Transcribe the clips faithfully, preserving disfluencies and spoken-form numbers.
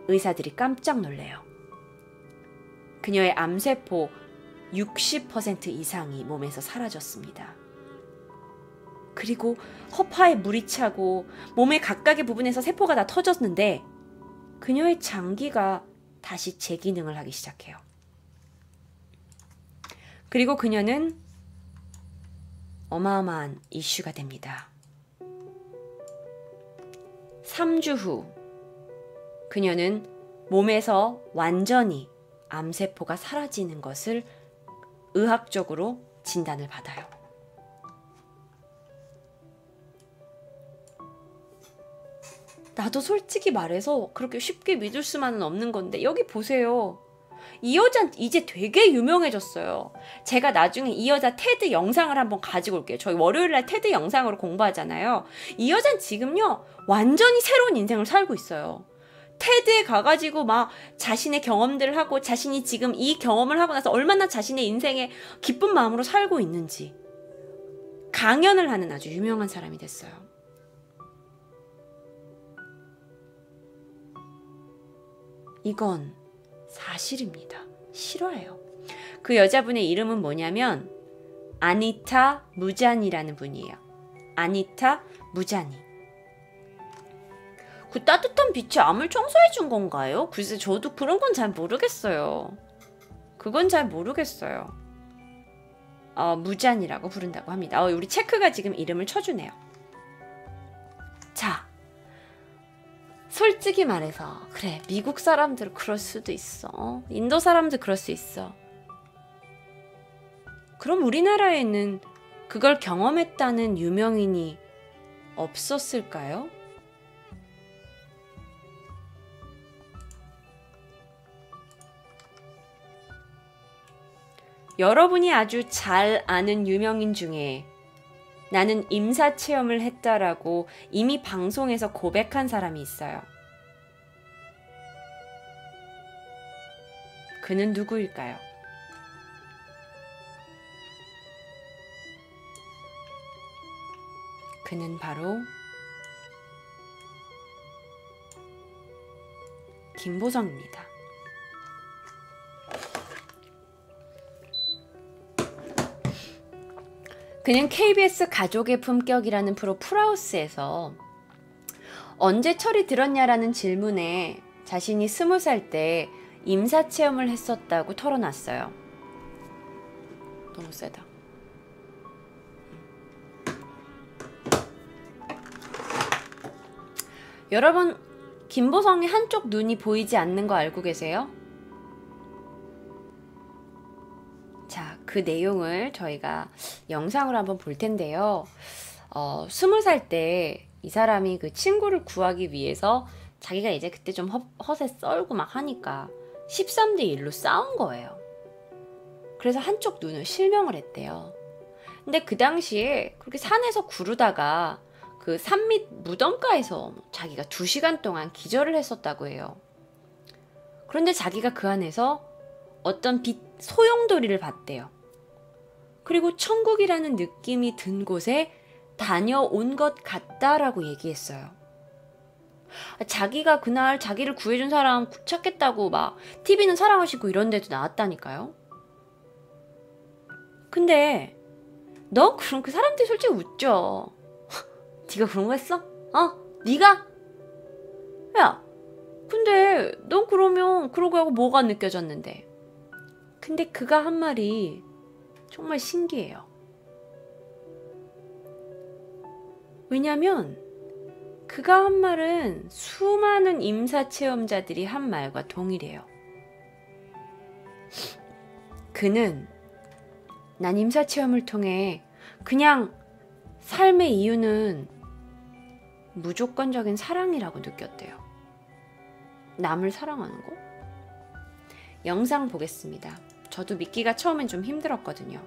의사들이 깜짝 놀래요. 그녀의 암세포 육십 퍼센트 이상이 몸에서 사라졌습니다. 그리고 허파에 물이 차고 몸의 각각의 부분에서 세포가 다 터졌는데 그녀의 장기가 다시 재기능을 하기 시작해요. 그리고 그녀는 어마어마한 이슈가 됩니다. 삼 주 후 그녀는 몸에서 완전히 암세포가 사라지는 것을 의학적으로 진단을 받아요. 나도 솔직히 말해서 그렇게 쉽게 믿을 수만은 없는 건데 여기 보세요. 이 여자는 이제 되게 유명해졌어요. 제가 나중에 이 여자 테드 영상을 한번 가지고 올게요. 저희 월요일날 테드 영상으로 공부하잖아요. 이 여자는 지금요 완전히 새로운 인생을 살고 있어요. 테드에 가가지고 막 자신의 경험들을 하고 자신이 지금 이 경험을 하고 나서 얼마나 자신의 인생에 기쁜 마음으로 살고 있는지 강연을 하는 아주 유명한 사람이 됐어요. 이건 사실입니다. 실화예요. 그 여자분의 이름은 뭐냐면 아니타 무자니라는 분이에요. 아니타 무자니. 그 따뜻한 빛이 암을 청소해 준 건가요? 글쎄 저도 그런 건 잘 모르겠어요. 그건 잘 모르겠어요. 어, 무자니라고 부른다고 합니다. 어, 우리 체크가 지금 이름을 쳐주네요. 자, 솔직히 말해서 그래 미국 사람들 그럴 수도 있어. 인도 사람들 그럴 수 있어. 그럼 우리나라에는 그걸 경험했다는 유명인이 없었을까요? 여러분이 아주 잘 아는 유명인 중에 나는 임사체험을 했다라고 이미 방송에서 고백한 사람이 있어요. 그는 누구일까요? 그는 바로 김보성입니다. 그는 케이비에스 가족의 품격이라는 프로 풀하우스에서 언제 철이 들었냐라는 질문에 자신이 스무 살 때 임사체험을 했었다고 털어놨어요. 너무 세다. 여러분, 김보성의 한쪽 눈이 보이지 않는 거 알고 계세요? 자, 그 내용을 저희가 영상으로 한번 볼 텐데요. 어, 스무 살 때 이 사람이 그 친구를 구하기 위해서 자기가 이제 그때 좀 허, 허세 썰고 막 하니까 십삼 대 일로 싸운 거예요. 그래서 한쪽 눈을 실명을 했대요. 근데 그 당시에 그렇게 산에서 구르다가 그 산 밑 무덤가에서 자기가 두 시간 동안 기절을 했었다고 해요. 그런데 자기가 그 안에서 어떤 빛 소용돌이를 봤대요. 그리고 천국이라는 느낌이 든 곳에 다녀온 것 같다라고 얘기했어요. 자기가 그날 자기를 구해준 사람 찾겠다고 막 티비는 사랑을 싣고 이런 데도 나왔다니까요. 근데 너 그럼 그 사람들이 솔직히 웃죠. 네가 그런 거 했어? 어? 네가? 야, 근데 넌 그러면 그러고 하고 뭐가 느껴졌는데? 근데 그가 한 말이 정말 신기해요. 왜냐면 그가 한 말은 수많은 임사체험자들이 한 말과 동일해요. 그는 난 임사체험을 통해 그냥 삶의 이유는 무조건적인 사랑이라고 느꼈대요. 남을 사랑하는 거? 영상 보겠습니다. 저도 믿기가 처음엔 좀 힘들었거든요.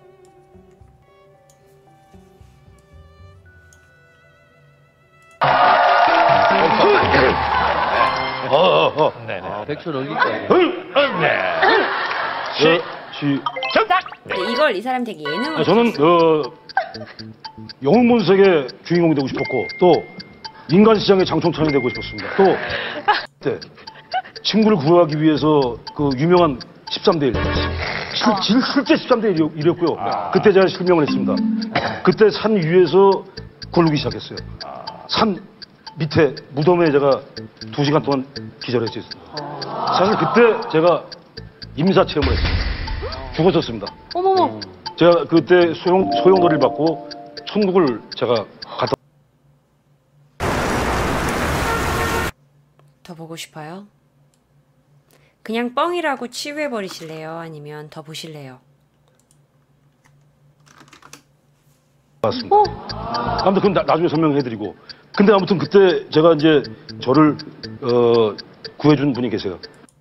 어, 어, 어. 네네. 아, 백촌 어디까지? 네. 시, 시, 정답! 근데 이걸 이 사람 되게 예능으로 아, 저는 어, 영웅본색의 주인공이 되고 싶었고 또 인간시장의 장총찬이 되고 싶었습니다. 또 네. 친구를 구하기 위해서 그 유명한 십삼 대 일. 실, 실, 실제 십삼 대 일이었고요. 아. 그때 제가 실명을 했습니다. 그때 산 위에서 굴르기 시작했어요. 산 밑에 무덤에 제가 두 시간 동안 기절했어요. 사실 그때 제가 임사 체험을 했어요. 죽었었습니다. 어머머. 제가 그때 소용, 소용돌이를 받고 천국을 제가 갔다. 더 보고 싶어요? 그냥 뻥이라고 치유해버리실래요? 아니면 더 보실래요? 왔습니다. 아무튼 그건 나, 나중에 설명해드리고. 근데 아무튼 그때 제가 이제 저를 어, 구해준 분이 계세요.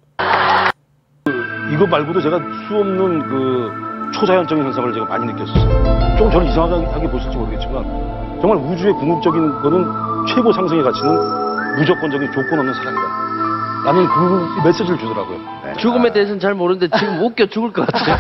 이거 말고도 제가 수없는 그 초자연적인 현상을 제가 많이 느꼈었어요. 조금 저는 이상하게 보실지 모르겠지만 정말 우주의 궁극적인 거는 최고 상승의 가치는 무조건적인 조건 없는 사랑이다. 라는 그 메시지를 주더라고요. 죽음에 대해서는 잘 모르는데 지금 웃겨 죽을 것 같아요.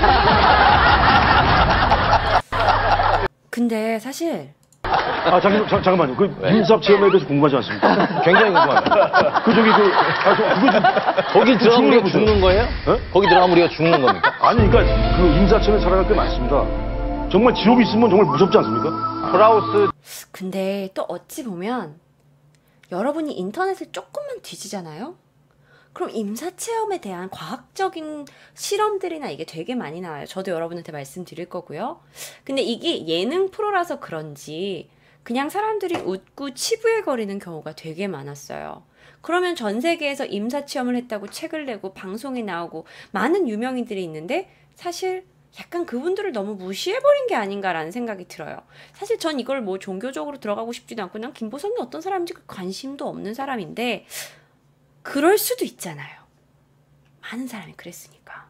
근데 사실 아, 잠깐, 잠- 잠깐만요. 그 임사 체험에 대해서 궁금하지 않습니까? 굉장히 궁금합니다. 그 저기 그, 아, 저, 그거 좀. 거기 들어가면 우리가 보세요. 죽는 거예요? 예? 거기 들어가면 우리가 죽는 겁니까? 아니, 그러니까 그 임사체는 살아갈 게 많습니다. 정말 지옥이 있으면 정말 무섭지 않습니까? 프라우스 근데 또 어찌 보면 여러분이 인터넷을 조금만 뒤지잖아요? 그럼 임사체험에 대한 과학적인 실험들이나 이게 되게 많이 나와요. 저도 여러분한테 말씀드릴 거고요. 근데 이게 예능 프로라서 그런지 그냥 사람들이 웃고 치부해거리는 경우가 되게 많았어요. 그러면 전 세계에서 임사체험을 했다고 책을 내고 방송에 나오고 많은 유명인들이 있는데 사실 약간 그분들을 너무 무시해버린 게 아닌가라는 생각이 들어요. 사실 전 이걸 뭐 종교적으로 들어가고 싶지도 않고 그냥 김보성이 어떤 사람인지 관심도 없는 사람인데 그럴 수도 있잖아요. 많은 사람이 그랬으니까.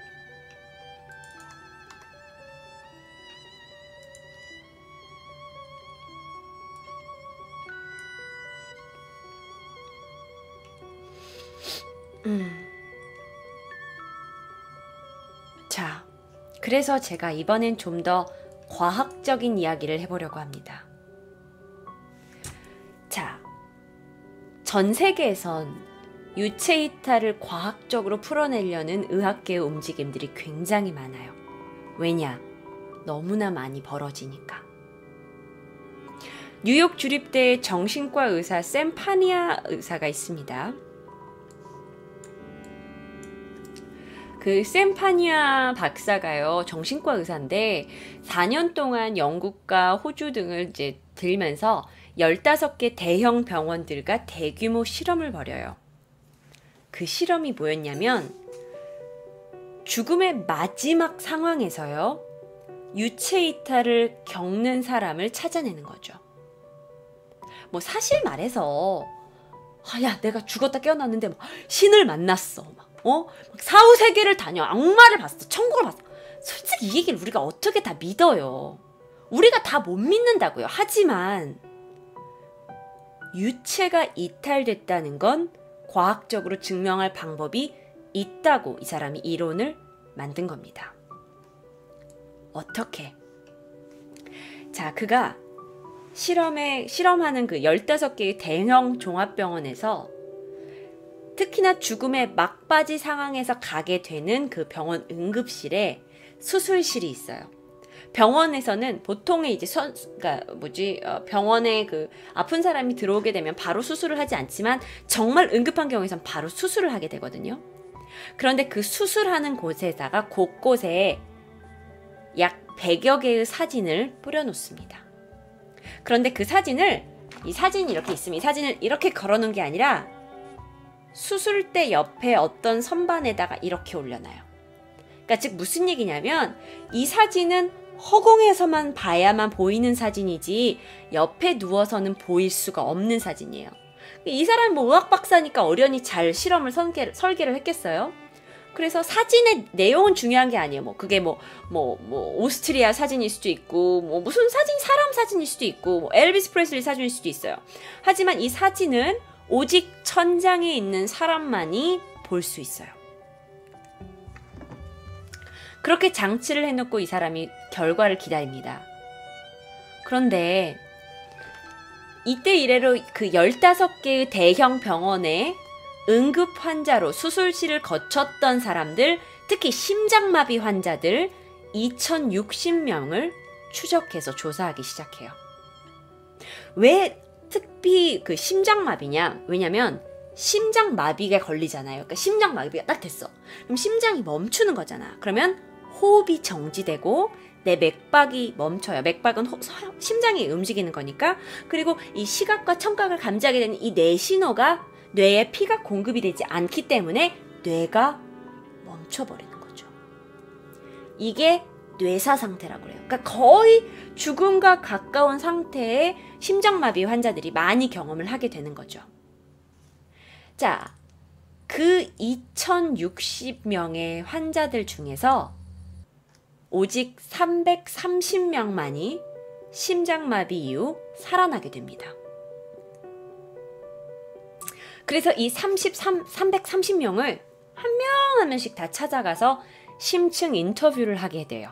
음. 자, 그래서 제가 이번엔 좀 더 과학적인 이야기를 해보려고 합니다. 자, 전 세계에선 유체 이탈을 과학적으로 풀어내려는 의학계의 움직임들이 굉장히 많아요. 왜냐? 너무나 많이 벌어지니까. 뉴욕 주립대의 정신과 의사 샘 파니아 의사가 있습니다. 그 샘 파니아 박사가요, 정신과 의사인데 사 년 동안 영국과 호주 등을 이제 들면서 열다섯 개 대형 병원들과 대규모 실험을 벌여요. 그 실험이 뭐였냐면 죽음의 마지막 상황에서요, 유체 이탈을 겪는 사람을 찾아내는 거죠. 뭐 사실 말해서 아, 야 내가 죽었다 깨어났는데 막 신을 만났어, 막, 어? 막 사후 세계를 다녀, 악마를 봤어, 천국을 봤어. 솔직히 이 얘기를 우리가 어떻게 다 믿어요? 우리가 다 못 믿는다고요. 하지만 유체가 이탈됐다는 건 과학적으로 증명할 방법이 있다고 이 사람이 이론을 만든 겁니다. 어떻게? 자, 그가 실험에, 실험하는 그 열다섯 개의 대형 종합병원에서 특히나 죽음의 막바지 상황에서 가게 되는 그 병원 응급실에 수술실이 있어요. 병원에서는 보통의 이제 선, 그러니까 뭐지, 어, 병원에 그 아픈 사람이 들어오게 되면 바로 수술을 하지 않지만 정말 응급한 경우에선 바로 수술을 하게 되거든요. 그런데 그 수술하는 곳에다가 곳곳에 약 백여 개의 사진을 뿌려놓습니다. 그런데 그 사진을, 이 사진이 이렇게 있으면 이 사진을 이렇게 걸어놓은 게 아니라 수술대 옆에 어떤 선반에다가 이렇게 올려놔요. 그러니까 즉 무슨 얘기냐면 이 사진은 허공에서만 봐야만 보이는 사진이지 옆에 누워서는 보일 수가 없는 사진이에요. 이 사람이 뭐 의학 박사니까 어련히 잘 실험을 설계, 설계를 했겠어요. 그래서 사진의 내용은 중요한 게 아니에요. 뭐 그게 뭐 뭐 뭐 오스트리아 사진일 수도 있고 뭐 무슨 사진, 사람 사진일 수도 있고 뭐 엘비스 프레슬리 사진일 수도 있어요. 하지만 이 사진은 오직 천장에 있는 사람만이 볼 수 있어요. 그렇게 장치를 해놓고 이 사람이 결과를 기다립니다. 그런데 이때 이래로 그 열다섯 개의 대형 병원에 응급 환자로 수술실을 거쳤던 사람들, 특히 심장마비 환자들 이천육십 명을 추적해서 조사하기 시작해요. 왜 특히 그 심장마비냐? 왜냐면 심장마비가 걸리잖아요. 그러니까 심장마비가 딱 됐어. 그럼 심장이 멈추는 거잖아. 그러면 호흡이 정지되고 내 맥박이 멈춰요. 맥박은 호, 심장이 움직이는 거니까. 그리고 이 시각과 청각을 감지하게 되는 이 뇌 신호가 뇌에 피가 공급이 되지 않기 때문에 뇌가 멈춰버리는 거죠. 이게 뇌사 상태라고 해요. 그러니까 거의 죽음과 가까운 상태의 심장마비 환자들이 많이 경험을 하게 되는 거죠. 자, 그 이천육십 명의 환자들 중에서 오직 삼백삼십 명만이 심장마비 이후 살아나게 됩니다. 그래서 이 삼백삼십 명을 한 명 한 명씩 다 찾아가서 심층 인터뷰를 하게 돼요.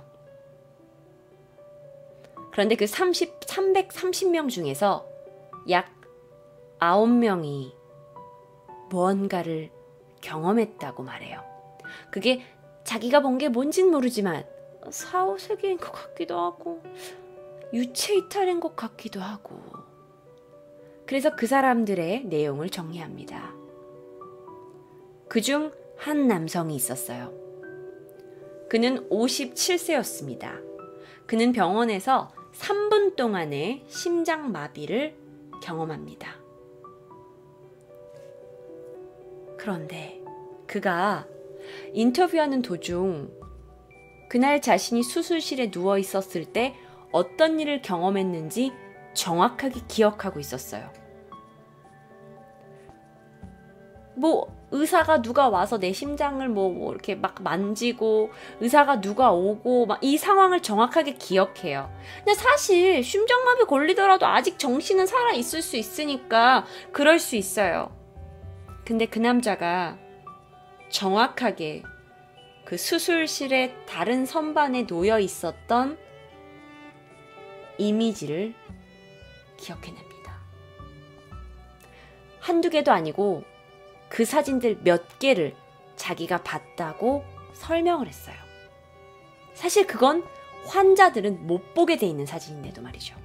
그런데 그 삼백삼십 명 중에서 약 아홉 명이 무언가를 경험했다고 말해요. 그게 자기가 본 게 뭔진 모르지만 사후세계인 것 같기도 하고 유체이탈인 것 같기도 하고. 그래서 그 사람들의 내용을 정리합니다. 그중 한 남성이 있었어요. 그는 오십칠 세였습니다. 그는 병원에서 삼 분 동안의 심장마비를 경험합니다. 그런데 그가 인터뷰하는 도중 그날 자신이 수술실에 누워 있었을 때 어떤 일을 경험했는지 정확하게 기억하고 있었어요. 뭐 의사가 누가 와서 내 심장을 뭐, 뭐 이렇게 막 만지고 의사가 누가 오고 막 이 상황을 정확하게 기억해요. 근데 사실 심장마비 걸리더라도 아직 정신은 살아 있을 수 있으니까 그럴 수 있어요. 근데 그 남자가 정확하게 그 수술실의 다른 선반에 놓여 있었던 이미지를 기억해냅니다. 한두 개도 아니고 그 사진들 몇 개를 자기가 봤다고 설명을 했어요. 사실 그건 환자들은 못 보게 돼 있는 사진인데도 말이죠.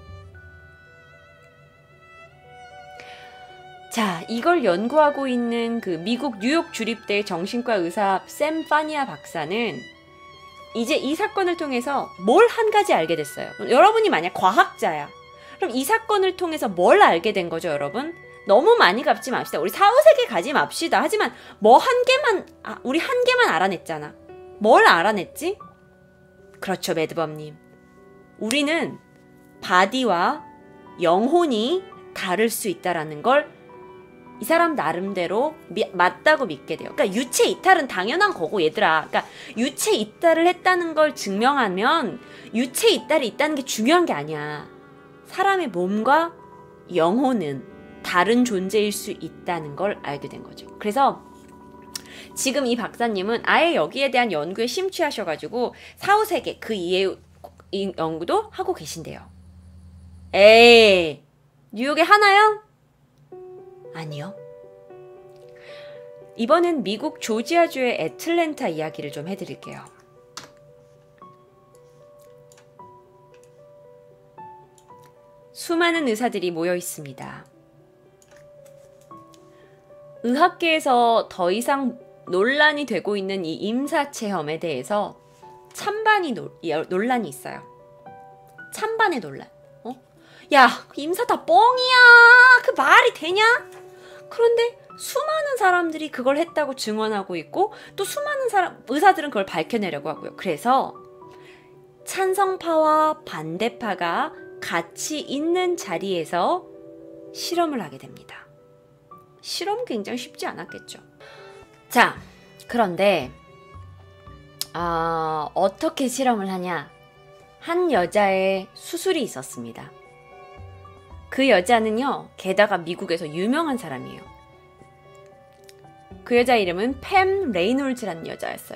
자, 이걸 연구하고 있는 그 미국 뉴욕 주립대 정신과 의사 샘 파니아 박사는 이제 이 사건을 통해서 뭘 한 가지 알게 됐어요. 여러분이 만약 과학자야. 그럼 이 사건을 통해서 뭘 알게 된 거죠, 여러분? 너무 많이 갖지 맙시다. 우리 사후세계 가지 맙시다. 하지만 뭐 한 개만, 아, 우리 한 개만 알아냈잖아. 뭘 알아냈지? 그렇죠, 매드범님. 우리는 바디와 영혼이 다를 수 있다라는 걸 이 사람 나름대로 미, 맞다고 믿게 돼요. 그러니까 유체 이탈은 당연한 거고, 얘들아. 그러니까 유체 이탈을 했다는 걸 증명하면 유체 이탈이 있다는 게 중요한 게 아니야. 사람의 몸과 영혼은 다른 존재일 수 있다는 걸 알게 된 거죠. 그래서 지금 이 박사님은 아예 여기에 대한 연구에 심취하셔가지고 사후세계 그 이외의 연구도 하고 계신데요. 에이, 뉴욕에 하나요? 아니요. 이번엔 미국 조지아주의 애틀랜타 이야기를 좀 해드릴게요. 수많은 의사들이 모여 있습니다. 의학계에서 더 이상 논란이 되고 있는 이 임사체험에 대해서 찬반이 노, 논란이 있어요. 찬반의 논란. 어? 야, 임사 다 뻥이야. 그 말이 되냐? 그런데 수많은 사람들이 그걸 했다고 증언하고 있고 또 수많은 사람, 의사들은 그걸 밝혀내려고 하고요. 그래서 찬성파와 반대파가 같이 있는 자리에서 실험을 하게 됩니다. 실험 굉장히 쉽지 않았겠죠. 자, 그런데 아, 어떻게 실험을 하냐? 한 여자의 수술이 있었습니다. 그 여자는요, 게다가 미국에서 유명한 사람이에요. 그 여자 이름은 팸 레이놀즈라는 여자였어요.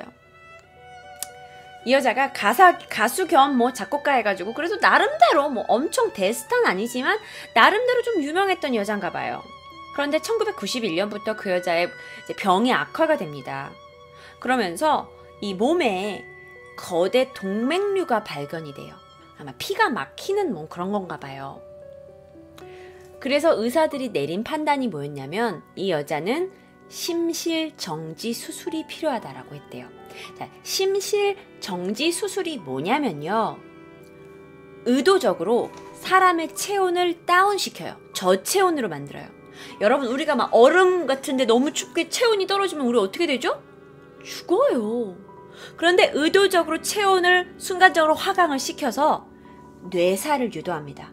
이 여자가 가사, 가수 겸 뭐 작곡가 해가지고 그래도 나름대로 뭐 엄청 대스타는 아니지만 나름대로 좀 유명했던 여잔가 봐요. 그런데 천구백구십일 년부터 그 여자의 이제 병이 악화가 됩니다. 그러면서 이 몸에 거대 동맥류가 발견이 돼요. 아마 피가 막히는 뭐 그런 건가 봐요. 그래서 의사들이 내린 판단이 뭐였냐면 이 여자는 심실정지 수술이 필요하다라고 했대요. 자, 심실정지 수술이 뭐냐면요. 의도적으로 사람의 체온을 다운시켜요. 저체온으로 만들어요. 여러분, 우리가 막 얼음 같은데 너무 춥게 체온이 떨어지면 우리 어떻게 되죠? 죽어요. 그런데 의도적으로 체온을 순간적으로 하강을 시켜서 뇌사를 유도합니다.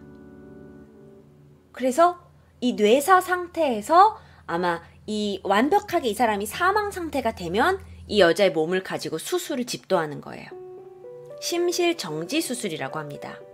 그래서 이 뇌사 상태에서 아마 이 완벽하게 이 사람이 사망 상태가 되면 이 여자의 몸을 가지고 수술을 집도하는 거예요. 심실정지 수술이라고 합니다.